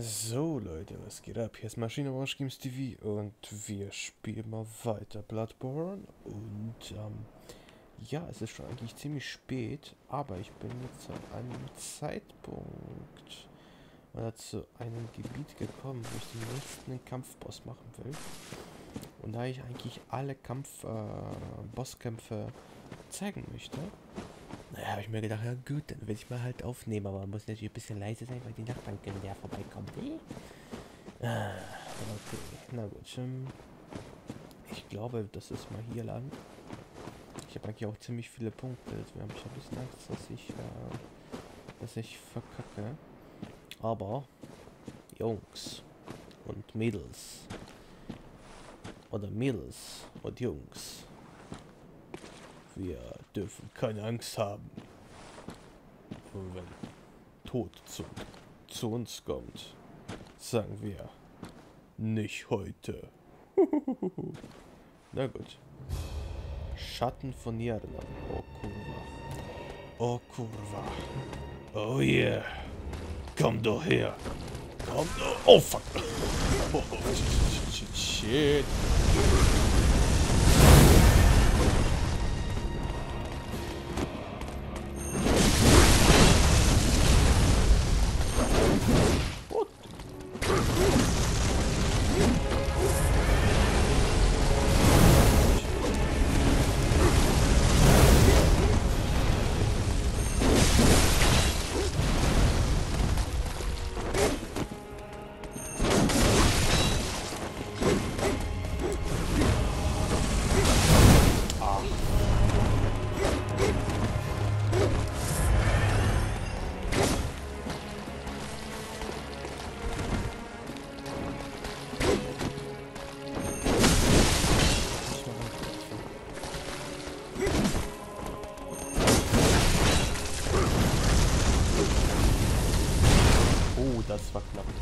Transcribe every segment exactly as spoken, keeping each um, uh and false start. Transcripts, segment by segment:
So Leute, was geht ab? Hier ist Maschine Wars Games T V und wir spielen mal weiter Bloodborne und ähm, ja, es ist schon eigentlich ziemlich spät, aber ich bin jetzt zu einem Zeitpunkt oder zu einem Gebiet gekommen, wo ich den nächsten Kampfboss machen will. Und da ich eigentlich alle Kampf, äh, Bosskämpfe zeigen möchte, naja, habe ich mir gedacht, ja gut, dann will ich mal halt aufnehmen, aber man muss natürlich ein bisschen leise sein, weil die Nachbarn können, der vorbeikommt, eh? Ah, okay, na gut. Ähm, ich glaube, das ist mal hier lang. Ich habe eigentlich auch ziemlich viele Punkte, deswegen habe ich ein bisschen Angst, dass ich, äh, dass ich verkacke. Aber, Jungs und Mädels, oder Mädels und Jungs, wir dürfen keine Angst haben. Und wenn Tod zu, zu uns kommt, sagen wir, nicht heute. Na gut. Schatten von Jarlan. Oh Kurva. Oh Kurva. Oh yeah. Komm doch her. Komm doch. Oh fuck. Oh, shit, shit, shit. Das war knapp.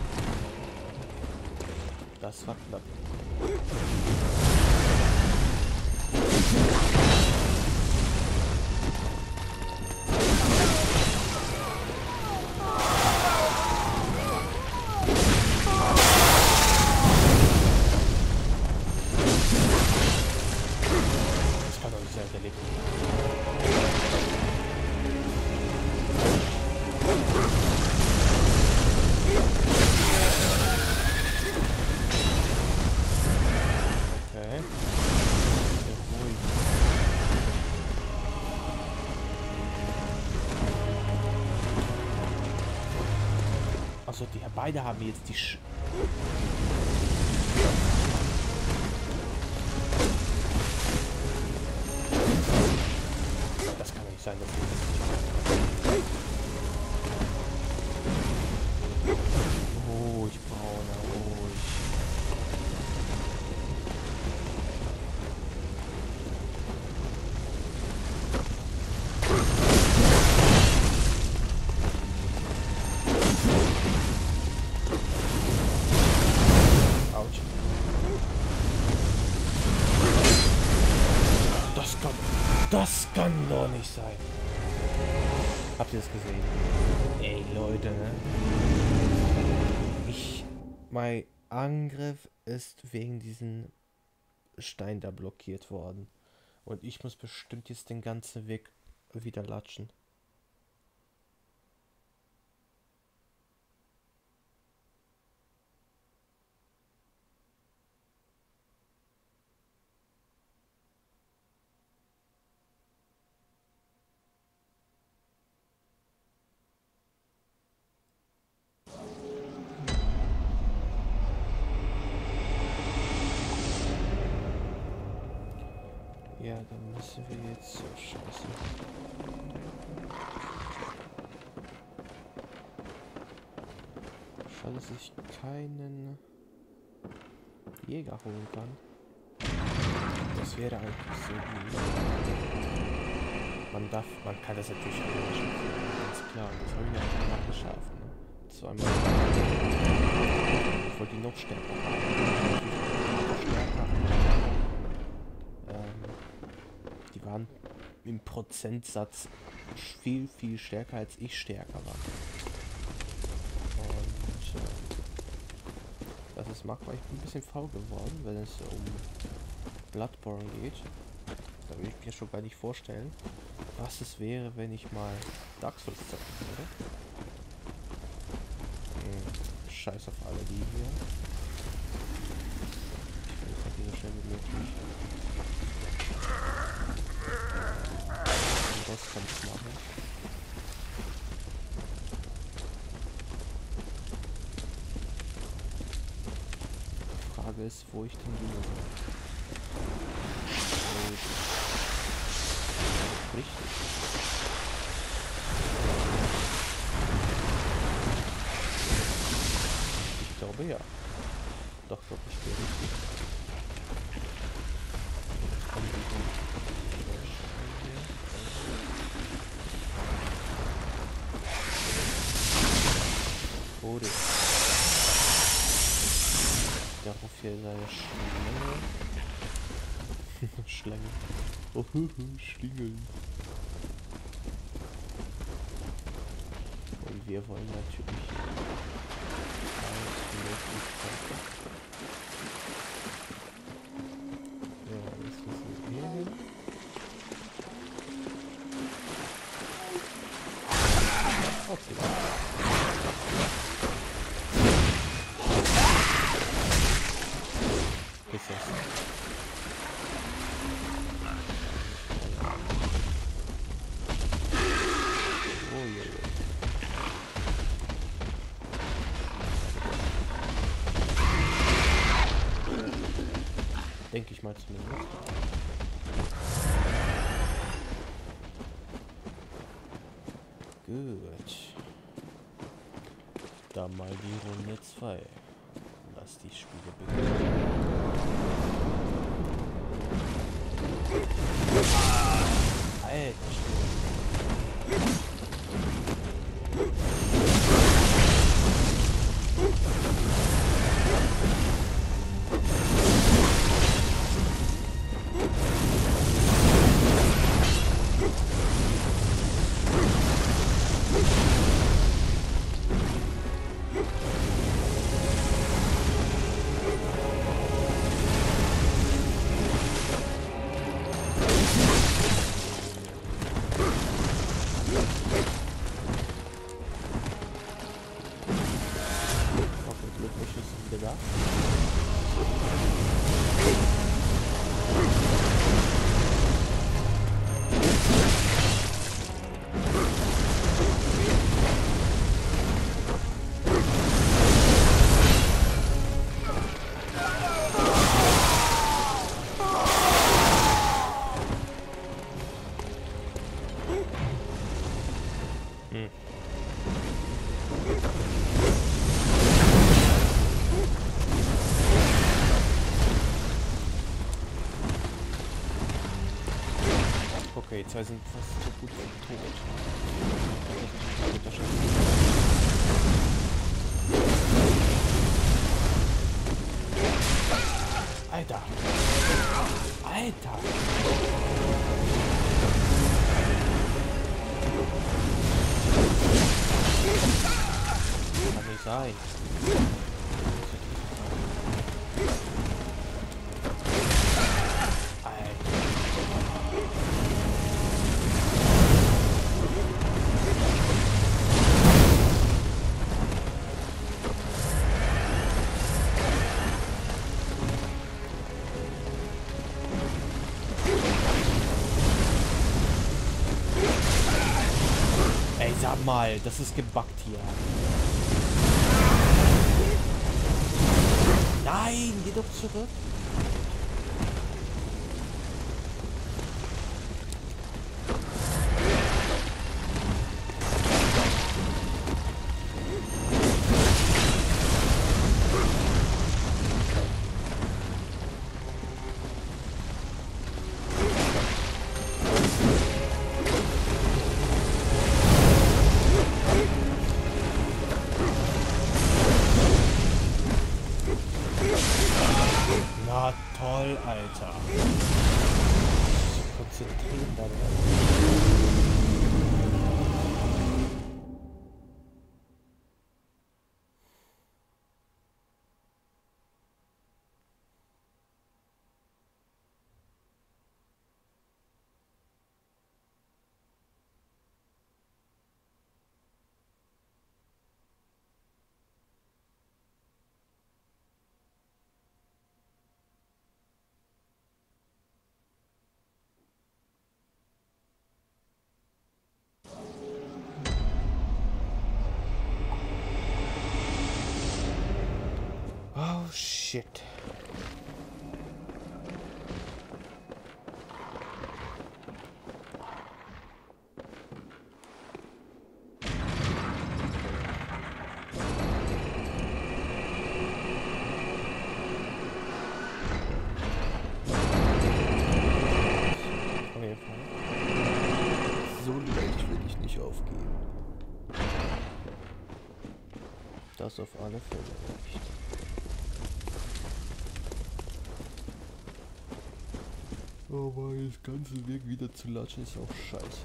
Das war knapp. Das kann doch nicht sein, der lebt. Also die beide haben jetzt die Sch Das kann nicht sein, dass die das nicht. Ruhig, Brauner, ruhig. Das kann doch nicht sein. Habt ihr das gesehen? Ey, Leute, ne? Ich... Mein Angriff ist wegen diesem Stein da blockiert worden. Und ich muss bestimmt jetzt den ganzen Weg wieder latschen. Ja, dann müssen wir jetzt so scheiße. Schade, dass ich keinen Jäger holen kann. Das wäre eigentlich so gut. Man darf, man kann das natürlich auch nicht schaffen, ganz klar. Und das habe ich ja auch geschafft. Ne? Zweimal. Ich wollte die noch stärker haben. Noch stärker. Ähm, die waren im Prozentsatz viel, viel stärker als ich stärker war. Und äh, das mache, weil ich bin ein bisschen faul geworden, wenn es um Bloodborne geht. Da will ich mir schon gar nicht vorstellen, was es wäre, wenn ich mal Dark Souls zocken würde. Hm, scheiß auf alle die hier. Ich will das hier so schnell wie möglich. Den Boss kann ich machen. Ist, wo ich denn gehe. Richtig. Ich glaube ja. Doch, doch, ich gehe richtig. Jetzt kommen die hier. Oh, darauf hier seine Schlange. Schlange. Oh, Schlingeln. Und wir wollen natürlich alles möglich kaufen. Ja, jetzt müssen wir hier hin. Okay. Denke ich mal zumindest. Gut. Da mal die Runde zwei. Lass die Spiele beginnen. Alter Schwede. Okay, zwei sind fast so gut wie tot. Alter! Alter! Kann nicht sein. Sag mal, das ist gebackt hier. Nein, geh doch zurück. Na toll, Alter. Konzentrieren dabei. shit. So leicht will ich nicht aufgeben. Das auf alle Fälle nicht. Aber das ganze Weg wieder zu latschen ist auch scheiße.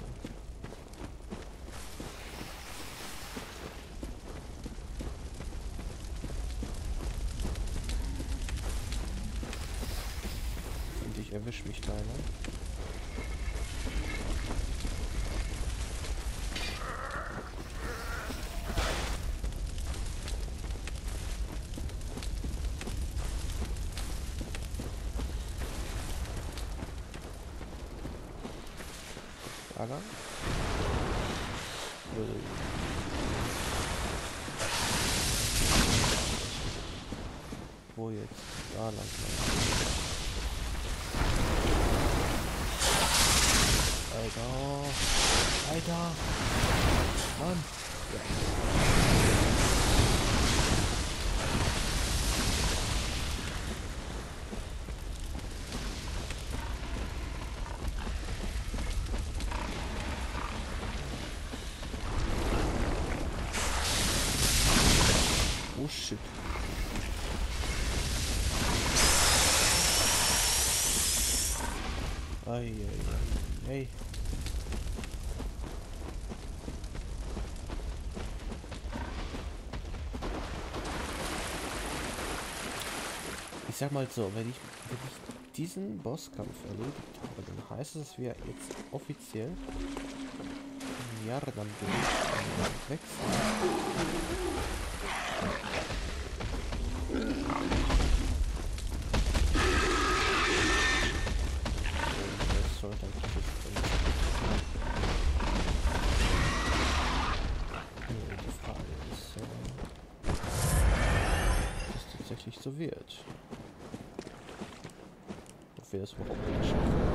Und ich erwisch mich da, ne? Da lang? Äh. Wo jetzt? Da lang. Alter. Alter. Mann. Ja. Oh shit. Ei, ei, ei, ei. Ich sag mal so, wenn ich, wenn ich diesen Bosskampf erledigt habe, dann heißt es, dass wir jetzt offiziell ja, dann bin ich wechseln. Das sollte eigentlich die Frage ist, äh, ob das tatsächlich so wird. Ob wir das überhaupt nicht schaffen.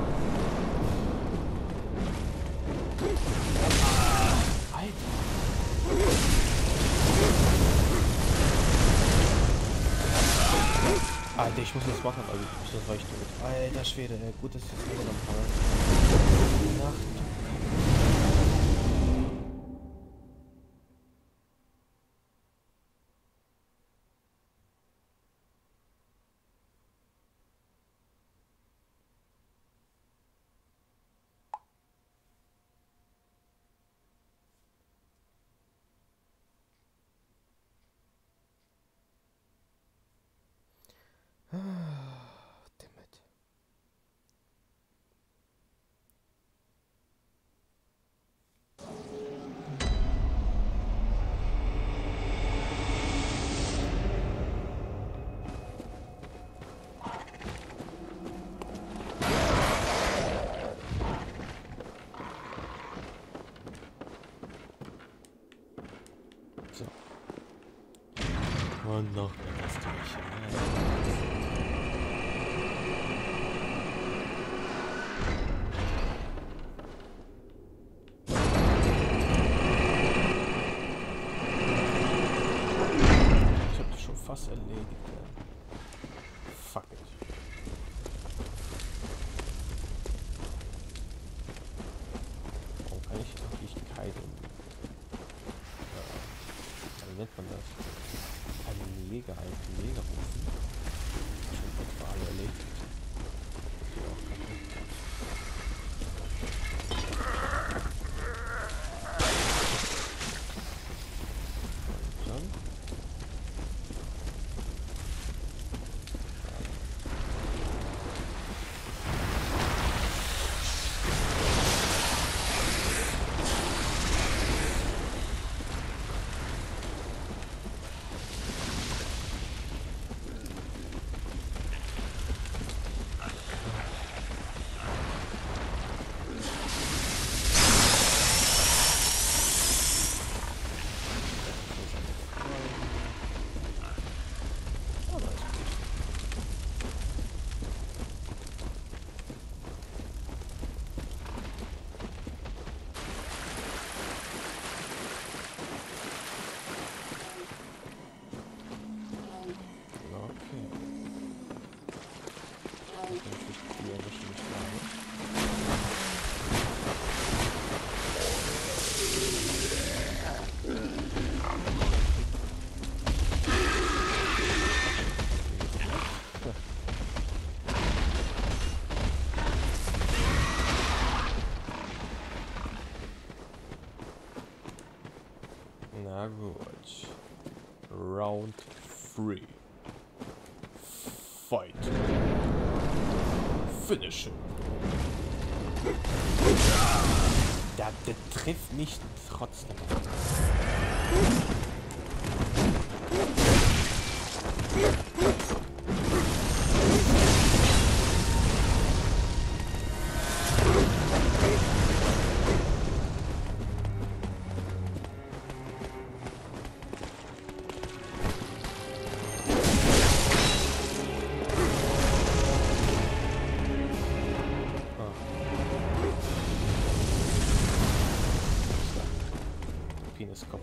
Alter, ich muss das machen, also das war ich tot. Alter Schwede, ey. Gut, dass ich das wieder noch habe. Nacht. Dammit. So. Und noch etwas durch. Fast erledigt. Fuck it. Warum kann ich eigentlich keinen, äh, wie nennt man das? Einen Jäger, einen Jäger rufen? Schon etwa alle erledigt. Ja, auch Gut. Round three. Fight. Finish him. Der, der trifft mich trotzdem. Peniskopf.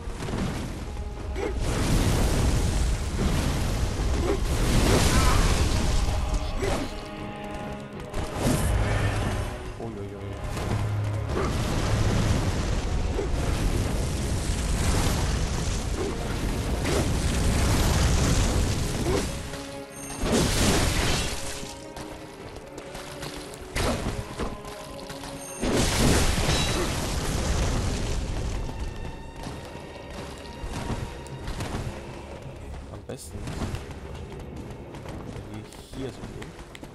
Uiuiui. Besten wie hier so gehen.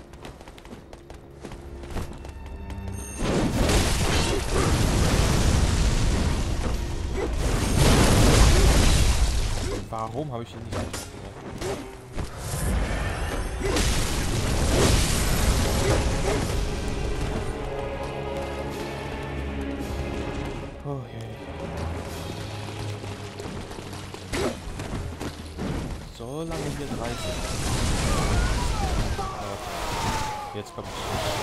Warum habe ich ihn nicht einfach Oh je. So lange hier dreißig. Okay. Jetzt kommt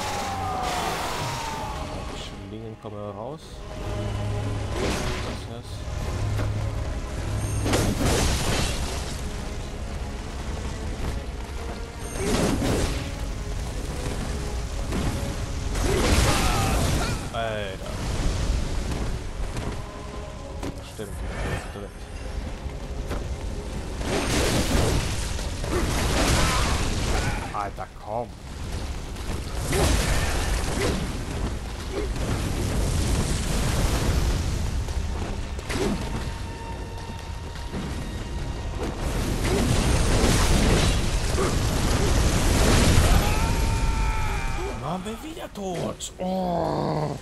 die Schlingen kommen raus. Was ist das? Alter. Stimmt, der ist direkt. Alter, komm. Mann, bin wieder tot. Oh.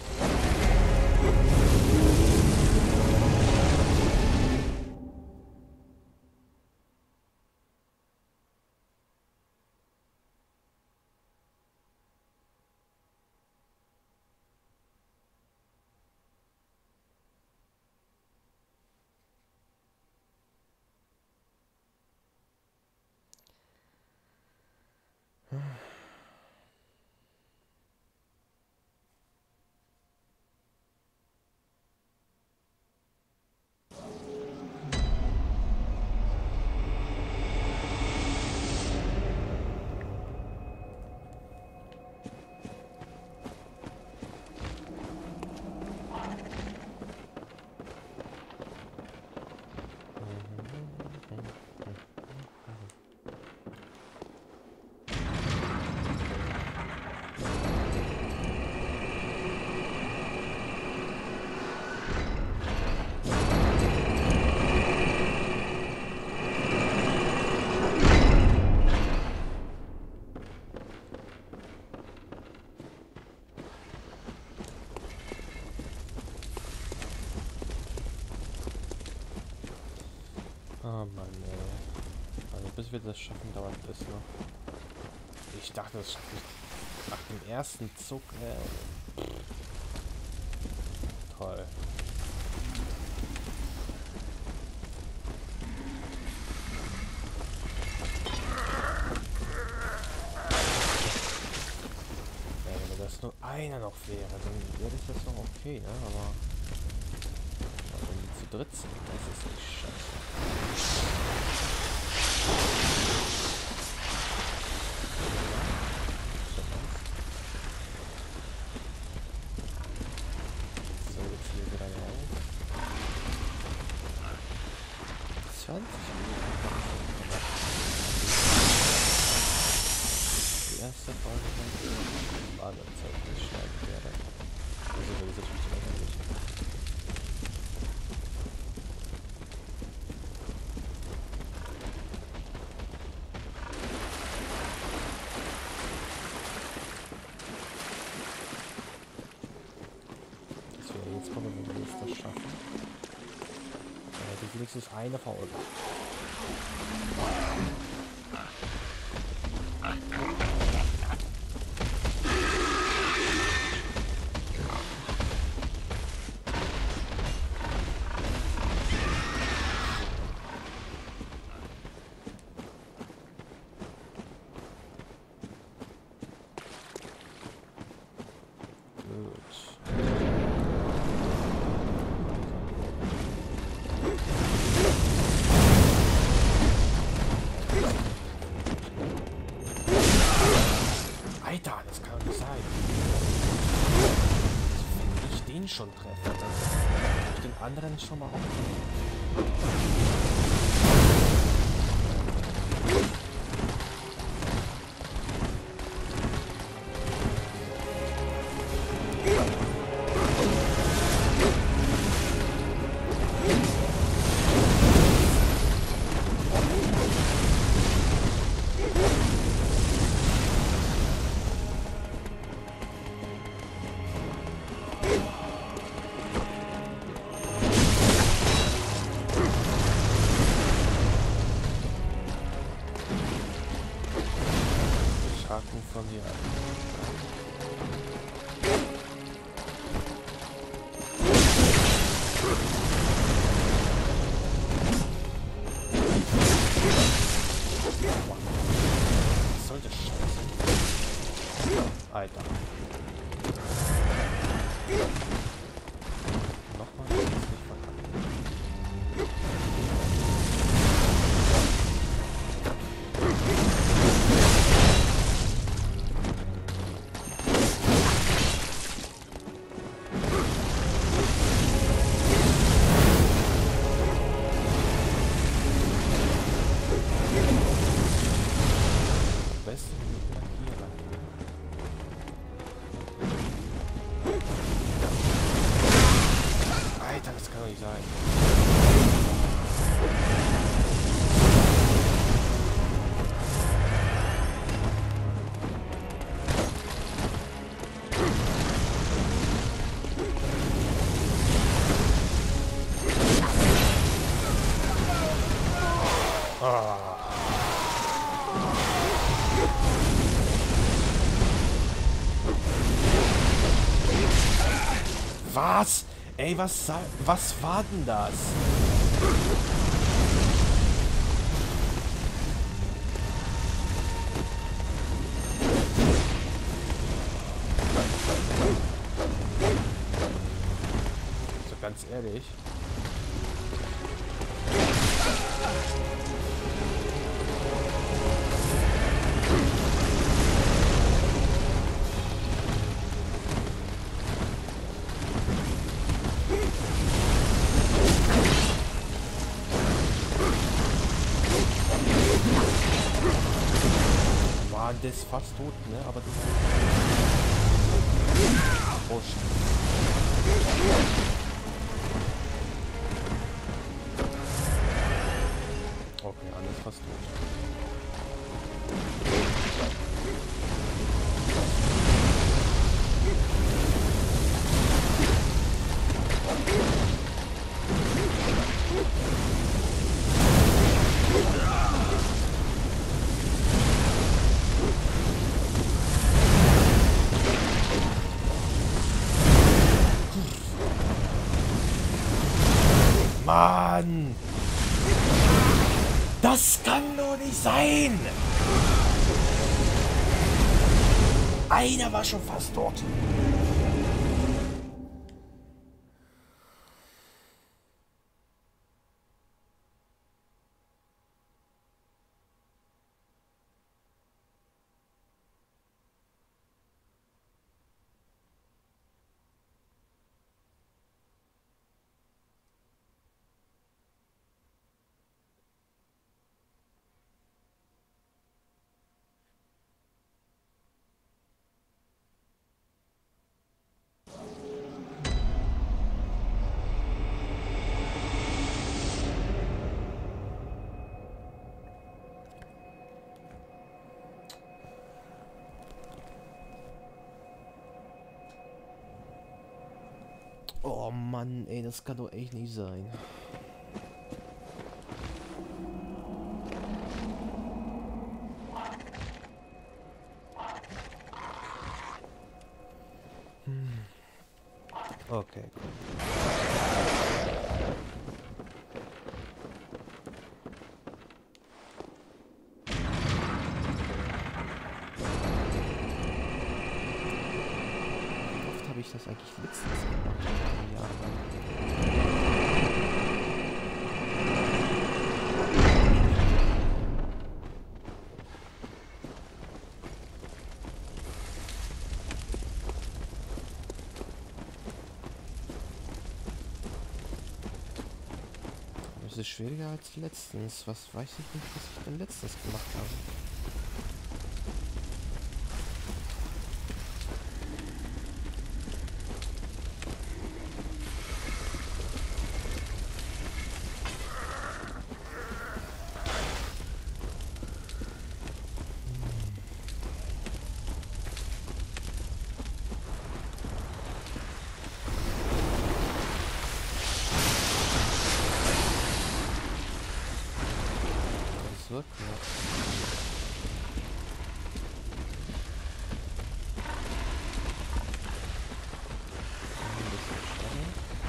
Oh Mann, ey. Also bis wir das schaffen, dauert das noch. Ich dachte, das schaffe ich nach dem ersten Zug. Äh, toll. Ja, wenn das nur einer noch wäre, dann wäre das noch okay, ne? Aber wenn die zu dritt sind, das ist echt scheiße. So, jetzt hier wieder raus. zwanzig Minuten. Die erste Folge von Wartezeit, die ich schneiden werde. Also, das ist natürlich so lächerlich. wenigstens eine Folge. Alter, das kann doch nicht sein. Wenn ich den schon treffe, dann kann ich den anderen schon mal aufnehmen. Von hier. Was soll das Scheiße? Alter. Nochmal, das ist nicht verkackt. Alter, das kann doch nicht sein. Ah. Was? Ey, was, was war denn das? So ganz ehrlich. Der ist fast tot, ne? Aber das ist... Oh, okay, alles fast tot. Mann! Das kann doch nicht sein! Einer war schon fast tot. Oh Mann, ey, das kann doch echt nicht sein. Okay, cool. Wie oft habe ich das eigentlich letztens gemacht? Ja, es ist schwieriger als letztens. Was weiß ich nicht, was ich denn letztens gemacht habe. Zurück, ja. Ein bisschen schneller.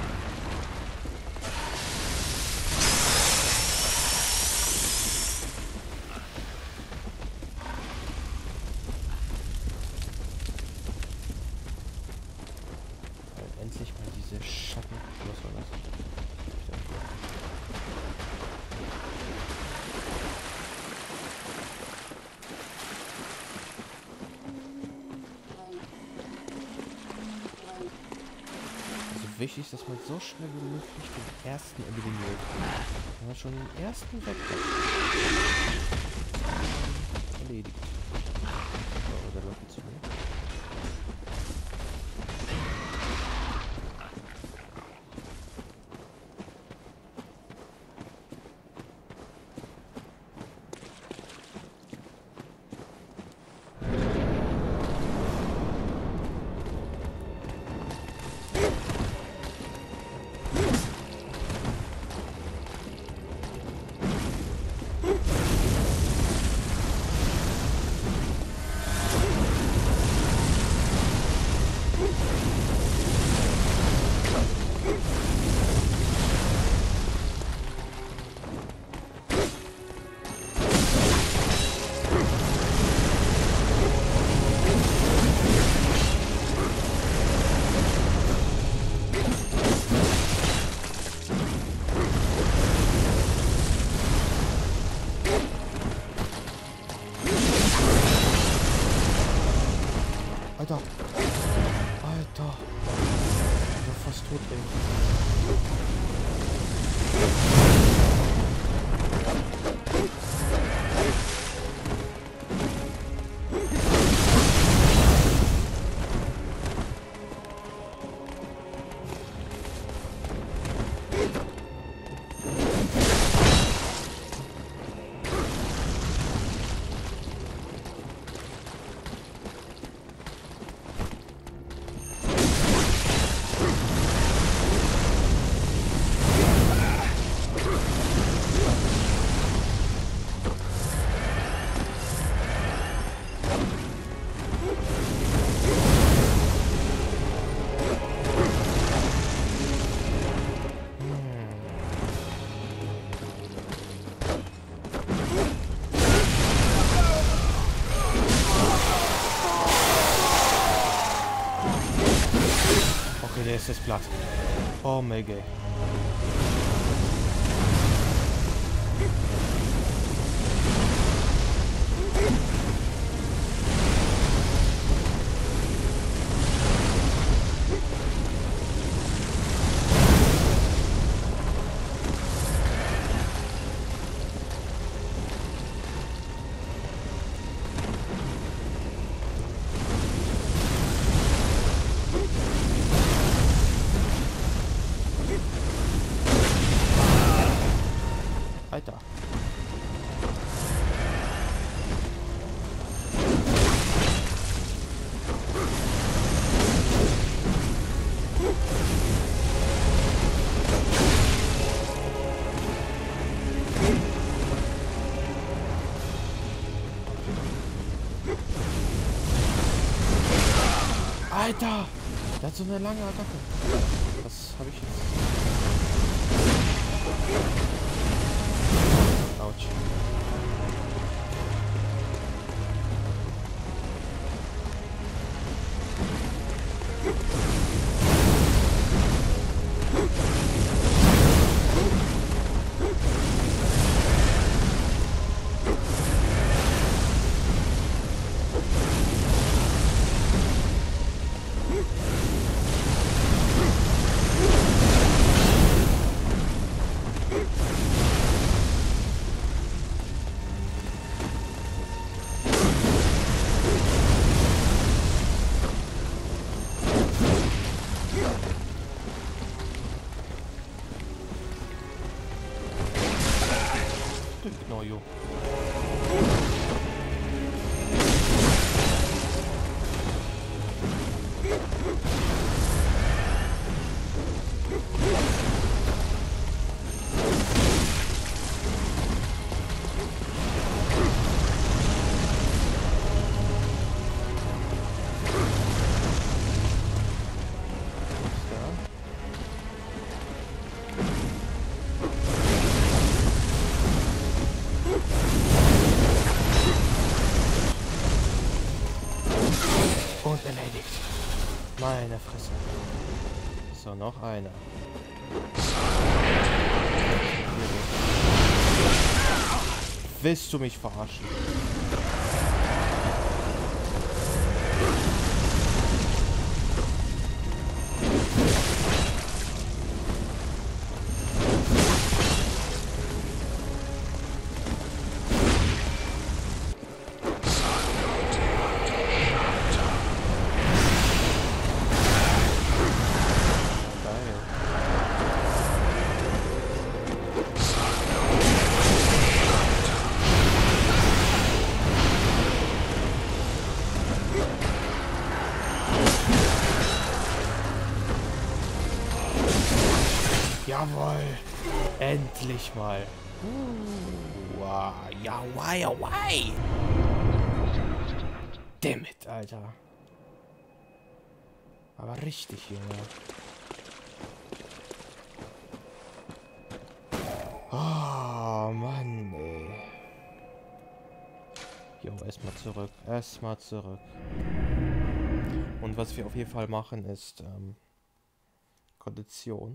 Weil endlich mal diese Schatten. Was war das? Wichtig ist, dass man so schnell wie möglich den ersten eliminiert. Wenn man schon den ersten weg hat. Erledigt. So, der läuft zu mir. Alter! Alter! Ich war fast tot, ey. Okay, der ist jetzt platt. Oh, mega. Alter. Alter! Der hat so eine lange Attacke. Was habe ich jetzt? Autsch. Genau, jo. Und erledigt. Meine Fresse. So, noch einer. Willst du mich verarschen? Jawohl! Endlich mal! Uh, ja, why, ja, why? Damn it, Alter. Aber richtig, Junge. Oh, Mann, ey. Jo, erstmal zurück. Erstmal zurück. Und was wir auf jeden Fall machen, ist ähm, Kondition.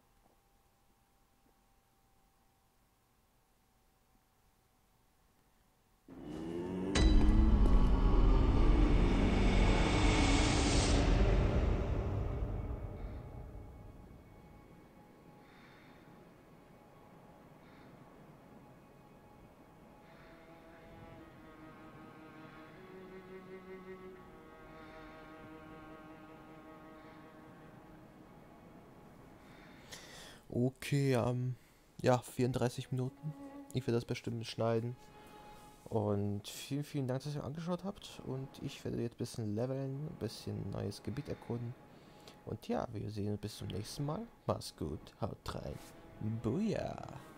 Okay, ähm, ja, vierunddreißig Minuten. Ich werde das bestimmt schneiden. Und vielen, vielen Dank, dass ihr angeschaut habt. Und ich werde jetzt ein bisschen leveln, ein bisschen neues Gebiet erkunden. Und ja, wir sehen uns bis zum nächsten Mal. Mach's gut, haut rein. Booyah!